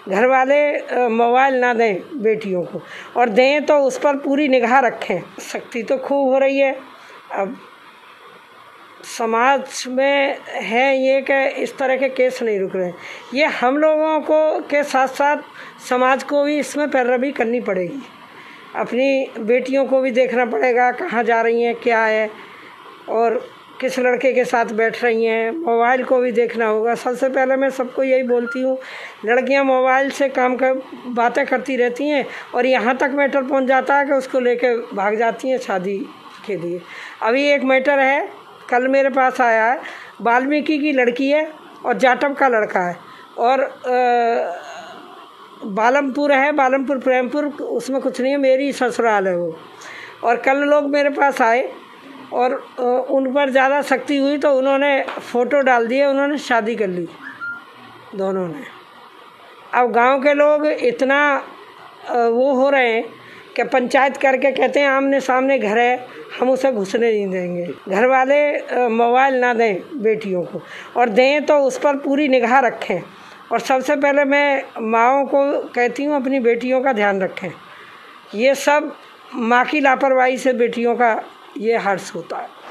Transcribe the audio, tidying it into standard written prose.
घर वाले मोबाइल ना दें बेटियों को, और दें तो उस पर पूरी निगाह रखें। सख्ती तो खूब हो रही है। अब समाज में है ये कि इस तरह के केस नहीं रुक रहे। ये हम लोगों को के साथ साथ समाज को भी इसमें पैरवी करनी पड़ेगी। अपनी बेटियों को भी देखना पड़ेगा कहाँ जा रही हैं, क्या है, और किस लड़के के साथ बैठ रही हैं। मोबाइल को भी देखना होगा। सबसे पहले मैं सबको यही बोलती हूँ, लड़कियां मोबाइल से काम कर बातें करती रहती हैं और यहाँ तक मैटर पहुँच जाता है कि उसको लेके भाग जाती हैं शादी के लिए। अभी एक मैटर है, कल मेरे पास आया है, वाल्मीकि की लड़की है और जाटव का लड़का है, और बालमपुर है, बालमपुर प्रेमपुर, उसमें कुछ नहीं है, मेरी ससुराल है वो। और कल लोग मेरे पास आए और उन पर ज़्यादा सख्ती हुई तो उन्होंने फ़ोटो डाल दिए, उन्होंने शादी कर ली दोनों ने। अब गांव के लोग इतना वो हो रहे हैं कि पंचायत करके कहते हैं आमने सामने घर है, हम उसे घुसने नहीं देंगे। घर वाले मोबाइल ना दें बेटियों को, और दें तो उस पर पूरी निगाह रखें। और सबसे पहले मैं माँओं को कहती हूँ अपनी बेटियों का ध्यान रखें। ये सब माँ की लापरवाही से बेटियों का ये हर्ष होता है।